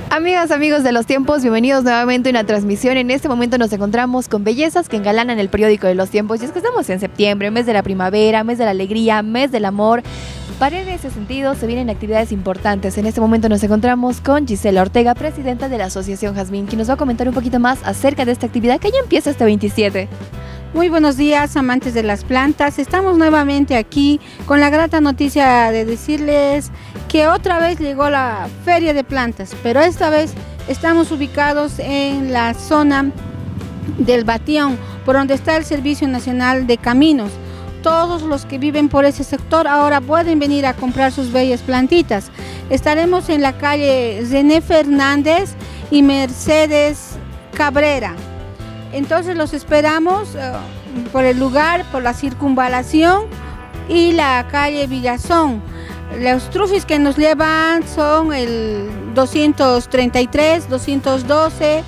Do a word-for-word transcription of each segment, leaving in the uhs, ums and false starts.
Amigas, amigos de los tiempos, bienvenidos nuevamente a una transmisión. En este momento nos encontramos con bellezas que engalanan el periódico de los tiempos. Y es que estamos en septiembre, mes de la primavera, mes de la alegría, mes del amor. Para en ese sentido se vienen actividades importantes. En este momento nos encontramos con Gisela Ortega, presidenta de la Asociación Jazmín, quien nos va a comentar un poquito más acerca de esta actividad que ya empieza este veintisiete. Muy buenos días, amantes de las plantas. Estamos nuevamente aquí con la grata noticia de decirles que otra vez llegó la Feria de Plantas, pero esta vez estamos ubicados en la zona del Batión, por donde está el Servicio Nacional de Caminos. Todos los que viven por ese sector ahora pueden venir a comprar sus bellas plantitas. Estaremos en la calle René Fernández y Mercedes Cabrera. Entonces los esperamos uh, por el lugar, por la circunvalación y la calle Villazón. Los trufis que nos llevan son el doscientos treinta y tres, doscientos doce,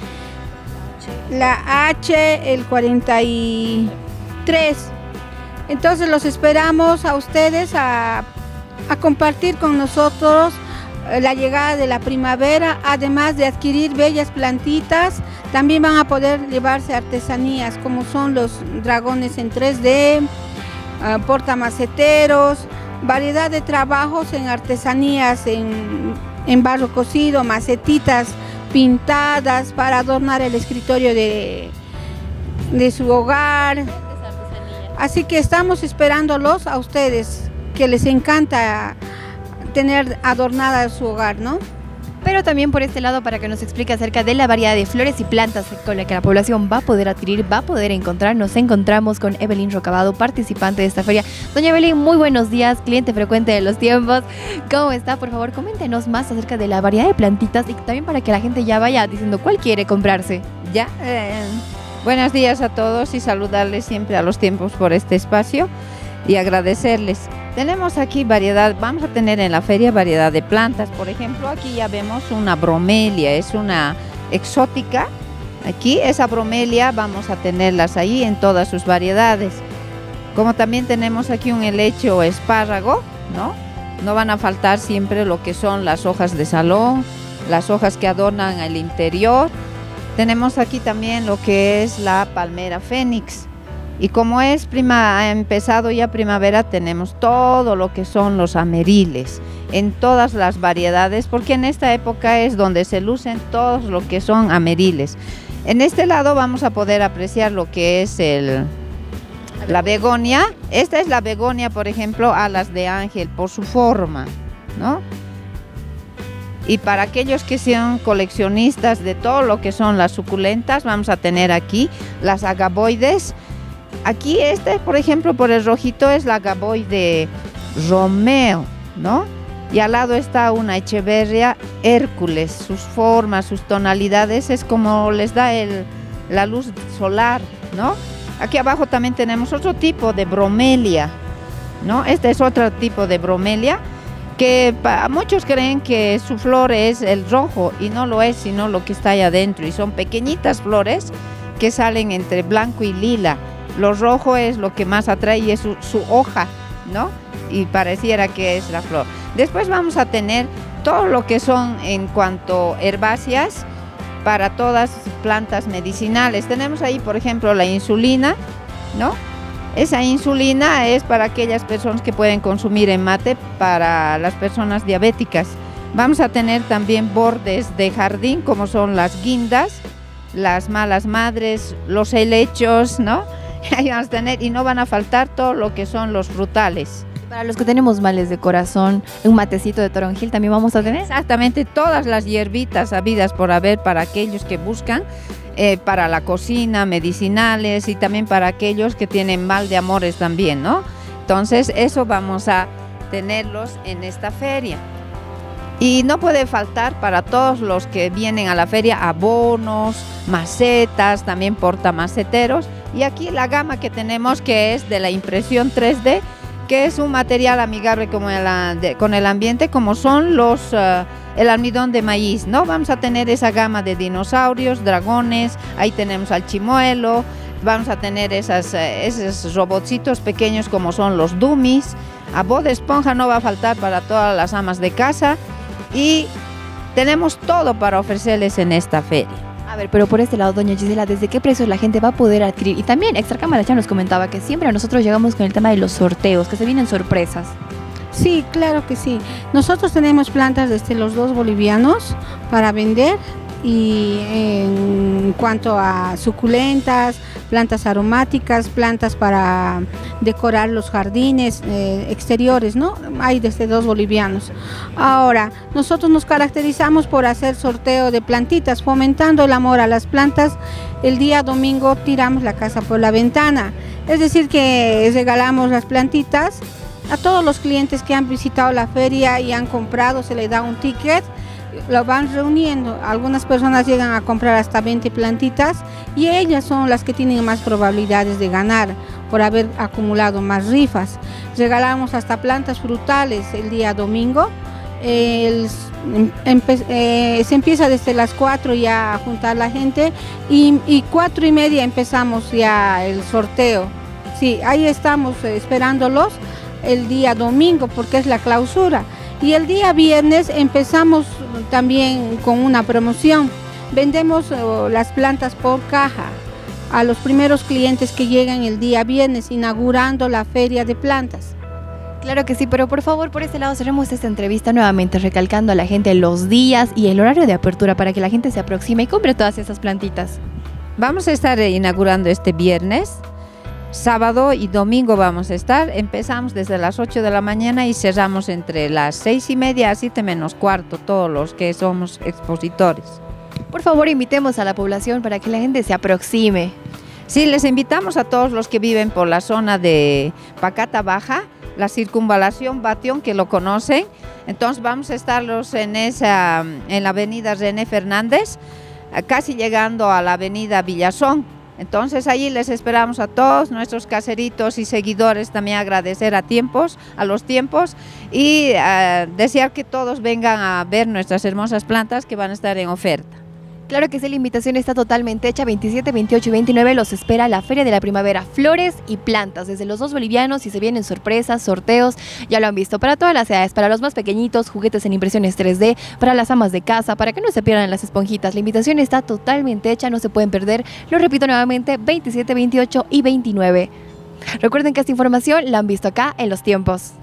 la H, el cuarenta y tres. Entonces los esperamos a ustedes a, a compartir con nosotros la llegada de la primavera, además de adquirir bellas plantitas. También van a poder llevarse artesanías como son los dragones en tres D, uh, portamaceteros, variedad de trabajos en artesanías, en, en barro cocido, macetitas pintadas para adornar el escritorio de, de su hogar. Así que estamos esperándolos a ustedes, que les encanta tener adornada su hogar, ¿no? Pero también por este lado para que nos explique acerca de la variedad de flores y plantas con la que la población va a poder adquirir, va a poder encontrar. Nos encontramos con Evelyn Rocabado, participante de esta feria. Doña Evelyn, muy buenos días, cliente frecuente de los tiempos. ¿Cómo está? Por favor, coméntenos más acerca de la variedad de plantitas y también para que la gente ya vaya diciendo cuál quiere comprarse. Ya, eh, buenos días a todos y saludarles siempre a los tiempos por este espacio y agradecerles. Tenemos aquí variedad, vamos a tener en la feria variedad de plantas. Por ejemplo, aquí ya vemos una bromelia, es una exótica. Aquí esa bromelia vamos a tenerlas ahí en todas sus variedades. Como también tenemos aquí un helecho espárrago, ¿no? No van a faltar siempre lo que son las hojas de salón, las hojas que adornan el interior. Tenemos aquí también lo que es la palmera fénix. Y como es prima, ha empezado ya primavera, tenemos todo lo que son los ameriles, en todas las variedades, porque en esta época es donde se lucen todos lo que son ameriles. En este lado vamos a poder apreciar lo que es el, la begonia. Esta es la begonia, por ejemplo, alas de ángel, por su forma, ¿no? Y para aquellos que sean coleccionistas de todo lo que son las suculentas, vamos a tener aquí las agaboides. Aquí este, por ejemplo, por el rojito es la agaboide Romeo, ¿no? Y al lado está una Echeverria Hércules. Sus formas, sus tonalidades es como les da el, la luz solar, ¿no? Aquí abajo también tenemos otro tipo de bromelia, ¿no? Este es otro tipo de bromelia que para muchos creen que su flor es el rojo y no lo es, sino lo que está ahí adentro. Y son pequeñitas flores que salen entre blanco y lila. Lo rojo es lo que más atrae y es su, su hoja, ¿no? Y pareciera que es la flor. Después vamos a tener todo lo que son en cuanto herbáceas para todas plantas medicinales. Tenemos ahí, por ejemplo, la insulina, ¿no? Esa insulina es para aquellas personas que pueden consumir en mate, para las personas diabéticas. Vamos a tener también bordes de jardín, como son las guindas, las malas madres, los helechos, ¿no? Ahí vamos a tener, y no van a faltar todo lo que son los frutales. Para los que tenemos males de corazón, un matecito de toronjil también vamos a tener. Exactamente, todas las hierbitas habidas por haber para aquellos que buscan, eh, para la cocina, medicinales y también para aquellos que tienen mal de amores también, ¿no? Entonces, eso vamos a tenerlos en esta feria. Y no puede faltar para todos los que vienen a la feria abonos, macetas, también portamaceteros. Y aquí la gama que tenemos, que es de la impresión tres D, que es un material amigable como el, de, con el ambiente, como son los uh, el almidón de maíz, ¿no? Vamos a tener esa gama de dinosaurios, dragones, ahí tenemos al chimuelo, vamos a tener esas, uh, esos robotcitos pequeños como son los dummies. A Bob Esponja no va a faltar para todas las amas de casa. Y Tenemos todo para ofrecerles en esta feria. A ver, pero por este lado, doña Gisela, ¿desde qué precios la gente va a poder adquirir? Y también, Extra Cámara ya nos comentaba que siempre nosotros llegamos con el tema de los sorteos, que se vienen sorpresas. Sí, claro que sí. Nosotros tenemos plantas desde los dos bolivianos para vender, y en cuanto a suculentas, plantas aromáticas, plantas para decorar los jardines eh, exteriores, ¿no? Hay desde dos bolivianos. Ahora, nosotros nos caracterizamos por hacer sorteo de plantitas, fomentando el amor a las plantas. El día domingo tiramos la casa por la ventana, es decir que regalamos las plantitas a todos los clientes que han visitado la feria y han comprado. Se les da un ticket, lo van reuniendo. Algunas personas llegan a comprar hasta veinte plantitas y ellas son las que tienen más probabilidades de ganar por haber acumulado más rifas. Regalamos hasta plantas frutales el día domingo. El, empe, eh, se empieza desde las cuatro ya a juntar la gente y, y cuatro y media empezamos ya el sorteo. Sí, ahí estamos eh, esperándolos el día domingo porque es la clausura. Y el día viernes empezamos también con una promoción. Vendemos uh, las plantas por caja a los primeros clientes que llegan el día viernes, inaugurando la feria de plantas. Claro que sí, pero por favor, por este lado cerremos esta entrevista nuevamente recalcando a la gente los días y el horario de apertura para que la gente se aproxime y compre todas esas plantitas. Vamos a estar inaugurando este viernes. Sábado y domingo vamos a estar, empezamos desde las ocho de la mañana y cerramos entre las seis y media a siete menos cuarto, todos los que somos expositores. Por favor, invitemos a la población para que la gente se aproxime. Sí, les invitamos a todos los que viven por la zona de Pacata Baja, la circunvalación Batión, que lo conocen. Entonces vamos a estarlos en, esa, en la avenida René Fernández, casi llegando a la avenida Villazón. Entonces allí les esperamos a todos nuestros caseritos y seguidores, también agradecer a tiempos, a los tiempos y uh, desear que todos vengan a ver nuestras hermosas plantas que van a estar en oferta. Claro que sí, la invitación está totalmente hecha. veintisiete, veintiocho y veintinueve los espera la Feria de la Primavera, flores y plantas, desde los dos bolivianos y se vienen sorpresas, sorteos, ya lo han visto, para todas las edades, para los más pequeñitos, juguetes en impresiones tres D, para las amas de casa, para que no se pierdan las esponjitas. La invitación está totalmente hecha, no se pueden perder. Lo repito nuevamente, veintisiete, veintiocho y veintinueve. Recuerden que esta información la han visto acá en Los Tiempos.